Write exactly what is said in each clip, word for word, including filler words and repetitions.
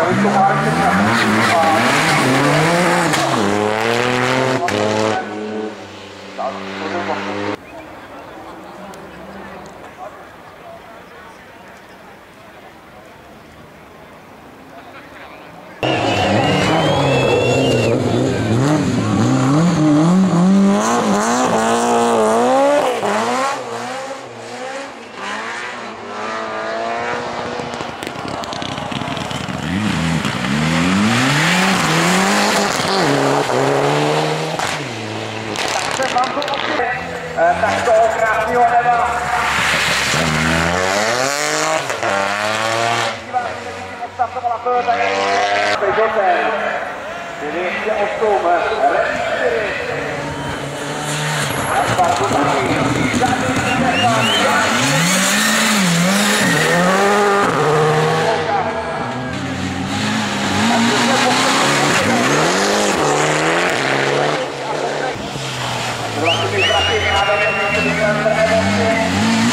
Tak toho krásného neba. Odstartovala Toyota Peugeotem dvěstě osm Ready čtyři. Na startu taky žádný Stefan. Vlastní zraky nádherně emoce.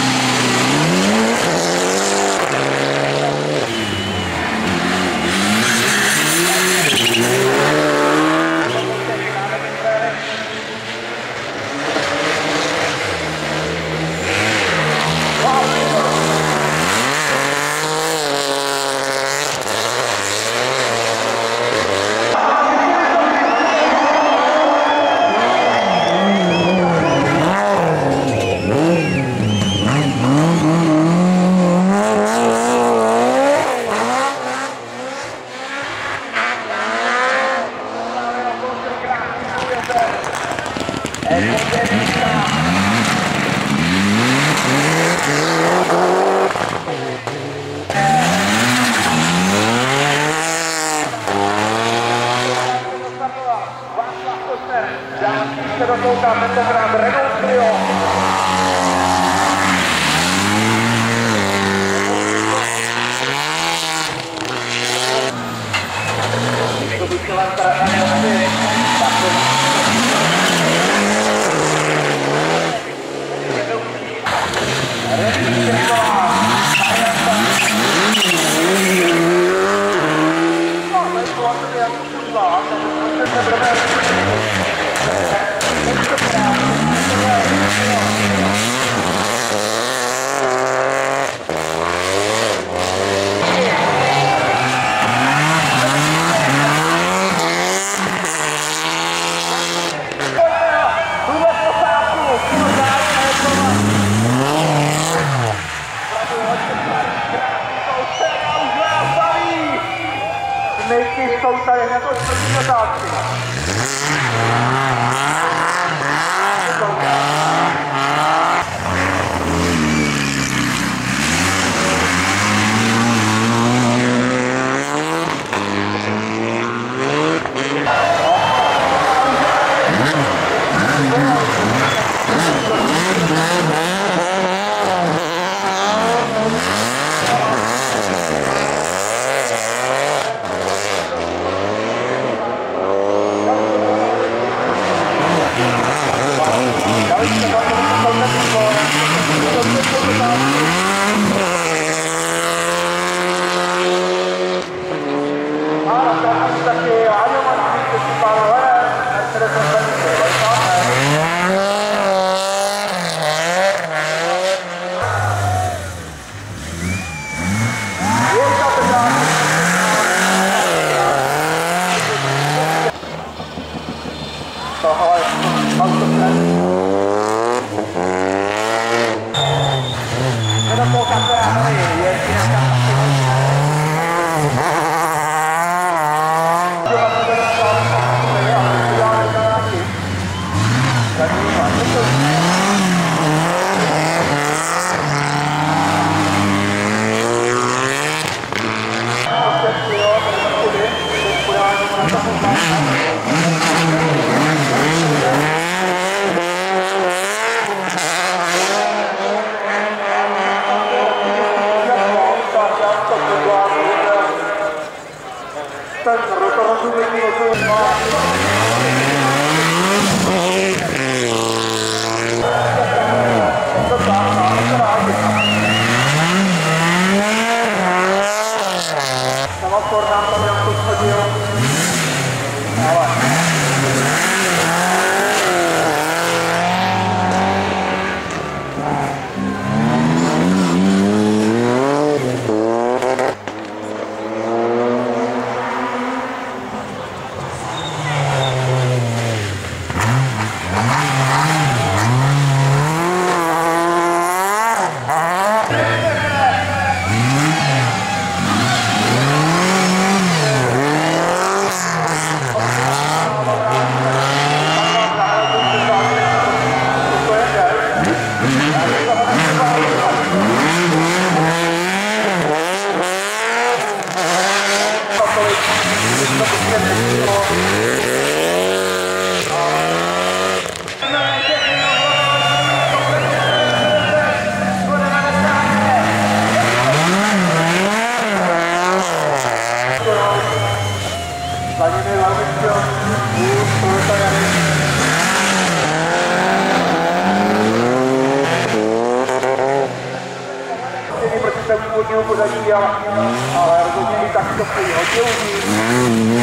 Se dotouká tentokrát Renault Clio. To by chtěla teda neosti. Tak to... Nejky jsou tady hned od první otázky. Semafor nám tam prvního pořadí, ale, ale rozhodně i tak to stojí hodně užít.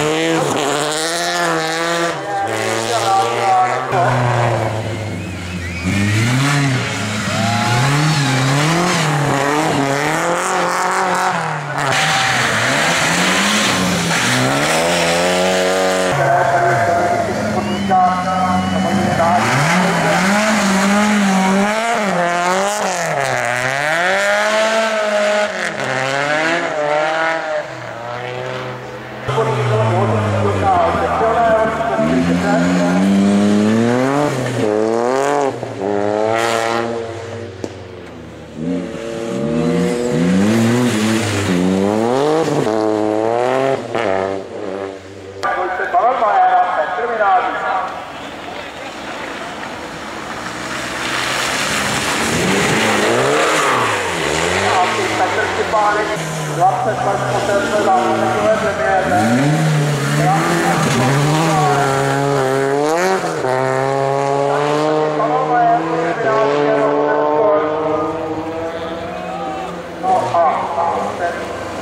dvacet let poté jsme dávali takové premiéře. No a ten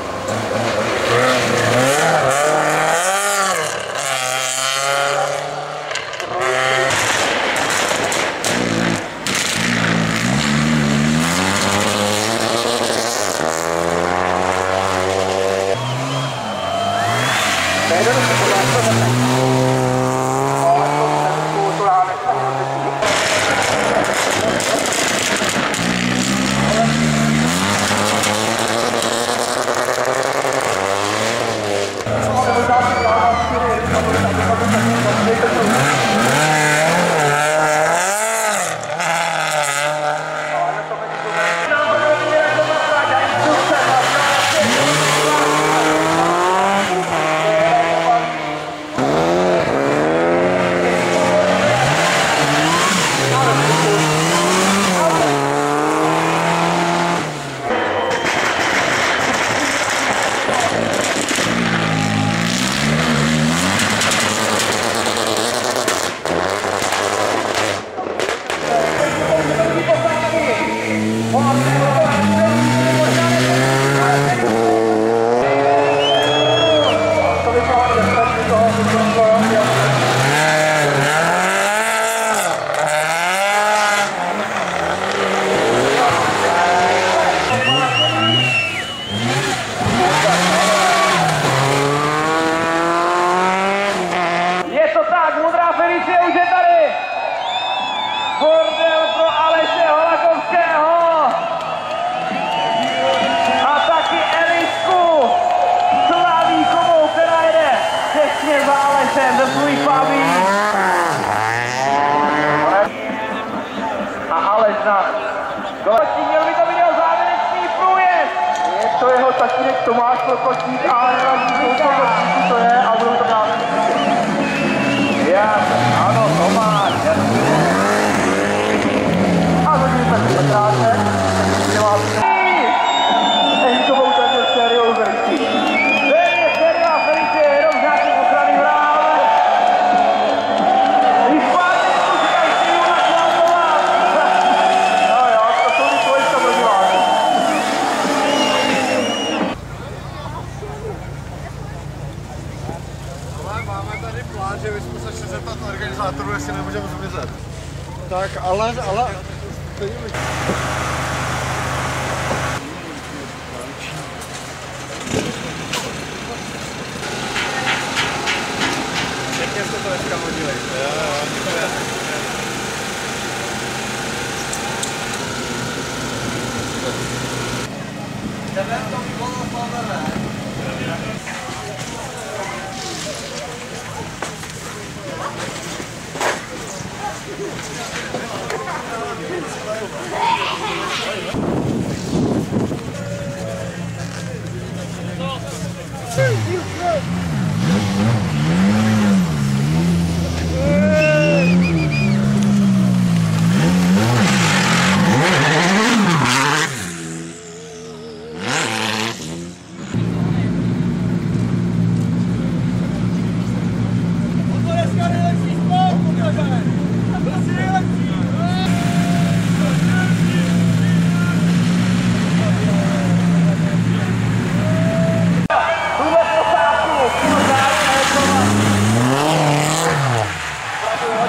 bordel pro Aleše Holakovského a taky Elisku Slavíkovou, která jede přesně za Alešem ze svůj Fabí. A Aleš na Kokočník, měl by to viděl závěrečný průjezd. Je to jeho tatínek Tomáš Kokočník, ale nevadí, Kokočníku to je a budou to dát. Já, ano, Tomáš, jasně. A hodně se to krátce, Henkovou takže sériou zrčí. Série, séria Felicie, jenom v nějakým ochranným vrám. Když pátě to říkají stejnou naklápovat. No jo, to jsou ty tvojska proti vás. Ale máme tady plán, že bychom se šli zeptat organizátorů, jestli nemůžeme zmizet. Tak, ale, ale... Pěkně jste to dneska hodili. Jo, jo. Jdeme v tom kolo,